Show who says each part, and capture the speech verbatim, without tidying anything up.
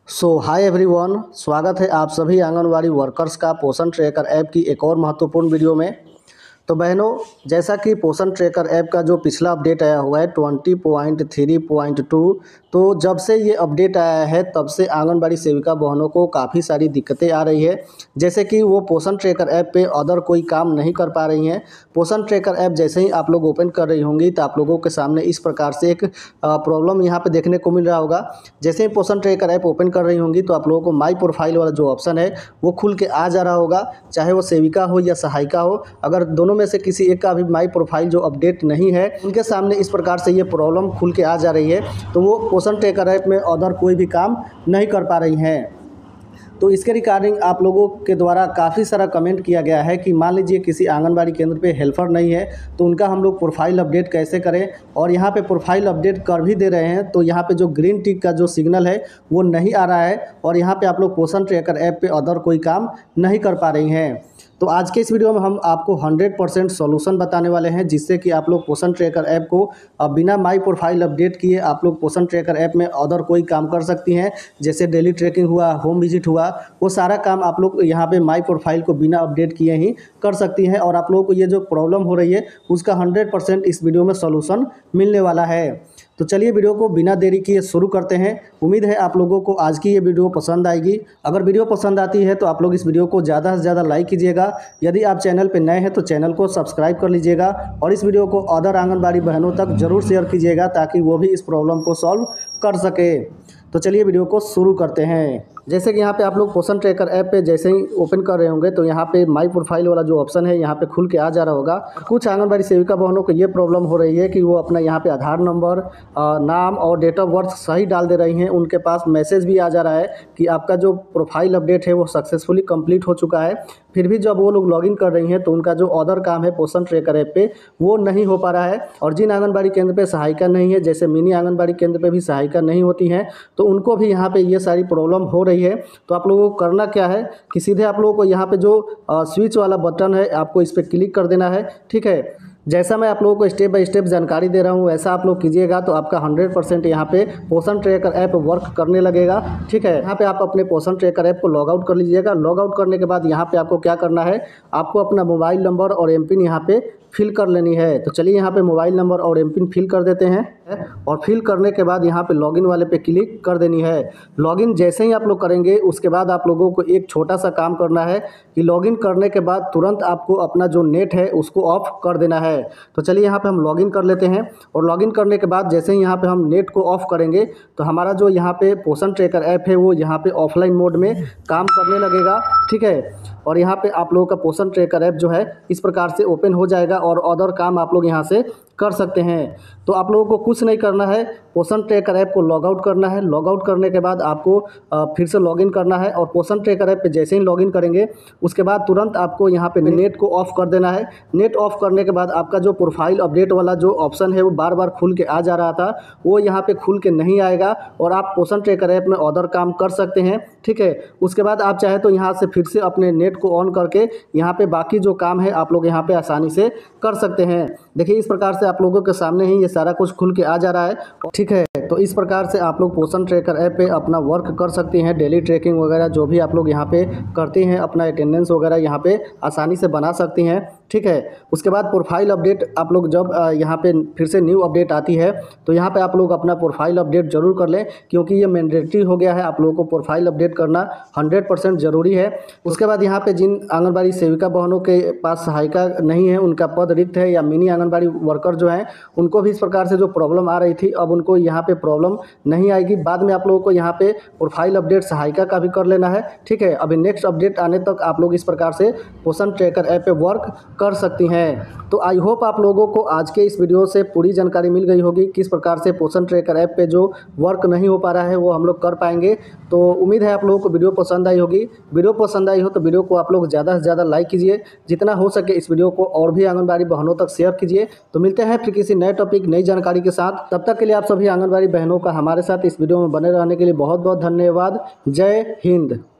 Speaker 1: सो hi everyone, स्वागत है आप सभी आंगनवाड़ी वर्कर्स का पोषण ट्रैकर ऐप की एक और महत्वपूर्ण वीडियो में। तो बहनों, जैसा कि पोषण ट्रैकर ऐप का जो पिछला अपडेट आया हुआ है twenty point three point two, तो जब से ये अपडेट आया है तब से आंगनबाड़ी सेविका बहनों को काफ़ी सारी दिक्कतें आ रही है। जैसे कि वो पोषण ट्रैकर ऐप पे अदर कोई काम नहीं कर पा रही हैं। पोषण ट्रैकर ऐप जैसे ही आप लोग ओपन कर रही होंगी तो आप लोगों के सामने इस प्रकार से एक प्रॉब्लम यहाँ पे देखने को मिल रहा होगा। जैसे ही पोषण ट्रैकर ऐप ओपन कर रही होंगी तो आप लोगों को माई प्रोफाइल वाला जो ऑप्शन है वो खुल के आ जा रहा होगा, चाहे वो सेविका हो या सहायिका हो। अगर दोनों में से किसी एक का भी माई प्रोफाइल जो अपडेट नहीं है, उनके सामने इस प्रकार से ये प्रॉब्लम खुल के आ जा रही है, तो वो पोषण ट्रैकर ऐप में अदर कोई भी काम नहीं कर पा रही हैं। तो इसके रिगार्डिंग आप लोगों के द्वारा काफ़ी सारा कमेंट किया गया है कि मान लीजिए किसी आंगनबाड़ी केंद्र पे हेल्पर नहीं है तो उनका हम लोग प्रोफाइल अपडेट कैसे करें। और यहाँ पे प्रोफाइल अपडेट कर भी दे रहे हैं तो यहाँ पे जो ग्रीन टिक का जो सिग्नल है वो नहीं आ रहा है, और यहाँ पे आप लोग पोषण ट्रैकर ऐप पे अदर कोई काम नहीं कर पा रही हैं। तो आज के इस वीडियो में हम आपको हंड्रेड परसेंट सॉल्यूशन बताने वाले हैं, जिससे कि आप लोग पोषण ट्रैकर ऐप को बिना माई प्रोफाइल अपडेट किए आप लोग पोषण ट्रैकर ऐप में अदर कोई काम कर सकती हैं। जैसे डेली ट्रैकिंग हुआ, होम विजिट हुआ, वो सारा काम आप लोग यहाँ पे माई प्रोफाइल को बिना अपडेट किए ही कर सकती हैं। और आप लोगों को ये जो प्रॉब्लम हो रही है उसका हंड्रेड परसेंट इस वीडियो में सॉल्यूशन मिलने वाला है। तो चलिए वीडियो को बिना देरी किए शुरू करते हैं। उम्मीद है आप लोगों को आज की ये वीडियो पसंद आएगी। अगर वीडियो पसंद आती है तो आप लोग इस वीडियो को ज़्यादा से ज़्यादा लाइक कीजिएगा। यदि आप चैनल पर नए हैं तो चैनल को सब्सक्राइब कर लीजिएगा, और इस वीडियो को अदर आंगनबाड़ी बहनों तक ज़रूर शेयर कीजिएगा ताकि वो भी इस प्रॉब्लम को सॉल्व कर सके। तो चलिए वीडियो को शुरू करते हैं। जैसे कि यहाँ पे आप लोग पोषण ट्रैकर ऐप पे जैसे ही ओपन कर रहे होंगे तो यहाँ पे माई प्रोफाइल वाला जो ऑप्शन है यहाँ पे खुल के आ जा रहा होगा। कुछ आंगनबाड़ी सेविका बहनों को ये प्रॉब्लम हो रही है कि वो अपना यहाँ पे आधार नंबर, नाम और डेट ऑफ बर्थ सही डाल दे रही हैं। उनके पास मैसेज भी आ जा रहा है कि आपका जो प्रोफाइल अपडेट है वो सक्सेसफुली कंप्लीट हो चुका है। फिर भी जब वो लोग लॉगिन कर रही हैं तो उनका जो अदर काम है पोषण ट्रैकर ऐप पे वो नहीं हो पा रहा है। और जिन आंगनबाड़ी केंद्र पे सहायिका नहीं है, जैसे मिनी आंगनबाड़ी केंद्र पे भी सहायिका नहीं होती हैं, तो उनको भी यहाँ पे ये सारी प्रॉब्लम हो रही है। तो आप लोगों को करना क्या है कि सीधे आप लोगों को यहाँ पे जो स्विच वाला बटन है आपको इस पर क्लिक कर देना है। ठीक है, जैसा मैं आप लोगों को स्टेप बाय स्टेप जानकारी दे रहा हूँ वैसा आप लोग कीजिएगा तो आपका हंड्रेड परसेंट यहाँ पे पोषण ट्रैकर ऐप वर्क करने लगेगा। ठीक है, यहाँ पे आप अपने पोषण ट्रैकर ऐप को लॉग आउट कर लीजिएगा। लॉग आउट करने के बाद यहाँ पे आपको क्या करना है, आपको अपना मोबाइल नंबर और एम पिन यहाँ पे फिल कर लेनी है। तो चलिए यहाँ पे मोबाइल नंबर और एम पिन फिल कर देते हैं, और फिल करने के बाद यहाँ पे लॉगिन वाले पे क्लिक कर देनी है। लॉगिन जैसे ही आप लोग करेंगे उसके बाद आप लोगों को एक छोटा सा काम करना है कि लॉगिन करने के बाद तुरंत आपको अपना जो नेट है उसको ऑफ कर देना है। तो चलिए यहाँ पे हम लॉगिन कर लेते हैं, और लॉगिन करने के बाद जैसे ही यहाँ पे हम नेट को ऑफ करेंगे तो हमारा जो यहाँ पे पोषण ट्रैकर ऐप है वो यहाँ पे ऑफलाइन मोड में काम करने लगेगा। ठीक है, और यहाँ पे आप लोगों का पोषण ट्रैकर ऐप जो है इस प्रकार से ओपन हो जाएगा और अदर काम आप लोग यहाँ से कर सकते हैं। तो आप लोगों को कुछ नहीं करना है, पोषण ट्रैकर ऐप को लॉग आउट करना है। लॉग आउट करने के बाद आपको फिर से लॉगिन करना है, और पोषण ट्रैकर ऐप पे जैसे ही लॉगिन करेंगे उसके बाद तुरंत आपको यहाँ पे नेट को ऑफ कर देना है। नेट ऑफ करने के बाद आपका जो प्रोफाइल अपडेट वाला जो ऑप्शन है वो बार बार खुल के आ जा रहा था वो यहाँ पे खुल के नहीं आएगा, और आप पोषण ट्रैकर ऐप में अदर काम कर सकते हैं। ठीक है, उसके बाद आप चाहे तो यहाँ से फिर से अपने नेट को ऑन करके यहाँ पे बाकी जो काम है आप लोग यहाँ पे आसानी से कर सकते हैं। देखिए इस प्रकार से आप लोगों के सामने ही ये सारा कुछ खुल के आ जा रहा है। ठीक है, तो इस प्रकार से आप लोग पोषण ट्रैकर ऐप पे अपना वर्क कर सकते हैं। डेली ट्रैकिंग वगैरह जो भी आप लोग यहाँ पे करते हैं, अपना अटेंडेंस वगैरह यहाँ पे आसानी से बना सकती हैं। ठीक है, उसके बाद प्रोफाइल अपडेट आप लोग जब यहाँ पे फिर से न्यू अपडेट आती है तो यहाँ पे आप लोग अपना प्रोफाइल अपडेट जरूर कर लें, क्योंकि ये मैंडेटरी हो गया है। आप लोगों को प्रोफाइल अपडेट करना हंड्रेड परसेंट ज़रूरी है। उसके बाद यहाँ पे जिन आंगनबाड़ी सेविका बहनों के पास सहायिका नहीं है, उनका पद रिक्त है, या मिनी आंगनबाड़ी वर्कर जो हैं उनको भी इस प्रकार से जो प्रॉब्लम आ रही थी अब उनको यहाँ पे प्रॉब्लम नहीं आएगी। बाद में आप लोगों को यहाँ पे प्रोफाइल अपडेट सहायिका का भी कर लेना है। ठीक है, अभी नेक्स्ट अपडेट आने तक आप लोग इस प्रकार से पोषण ट्रैकर ऐप पे वर्क कर सकती हैं। तो आई होप आप लोगों को आज के इस वीडियो से पूरी जानकारी मिल गई होगी किस प्रकार से पोषण ट्रैकर ऐप पे जो वर्क नहीं हो पा रहा है वो हम लोग कर पाएंगे। तो उम्मीद है आप लोगों को वीडियो पसंद आई होगी। वीडियो पसंद आई हो तो वीडियो को आप लोग ज़्यादा से ज़्यादा लाइक कीजिए, जितना हो सके इस वीडियो को और भी आंगनबाड़ी बहनों तक शेयर कीजिए। तो मिलते हैं फिर किसी नए टॉपिक नई जानकारी के साथ। तब तक के लिए आप सभी आंगनबाड़ी बहनों का हमारे साथ इस वीडियो में बने रहने के लिए बहुत बहुत धन्यवाद। जय हिंद।